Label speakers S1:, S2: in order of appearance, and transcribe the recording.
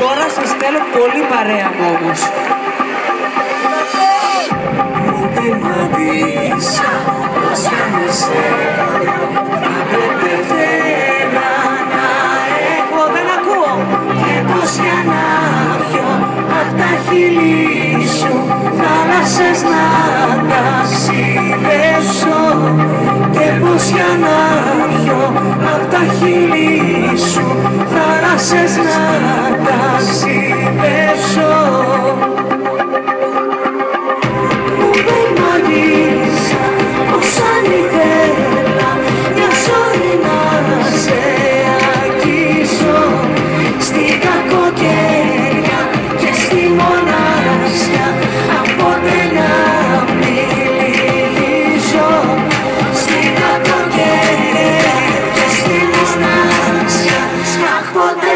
S1: Τώρα σας θέλω πολύ παρέα μου όμως.
S2: Μάτισα πως για να σε θα πρέπει φέρα να έχω.
S1: Δεν ακούω.
S2: Και πως για να πιω απ' τα χείλη σου θάλασσες να τα συνδέσω. Και πως για να πιω απ' τα χείλη σου θάλασσες να τα συνδέσω. Πως αν ήθελα μια ζωή να σε αγγίσω στην κακοκαιρία και στη μοναξιά, αν ποτέ να μιλήσω. Στην κακοκαιρία και στη μοναξιά, αχ ποτέ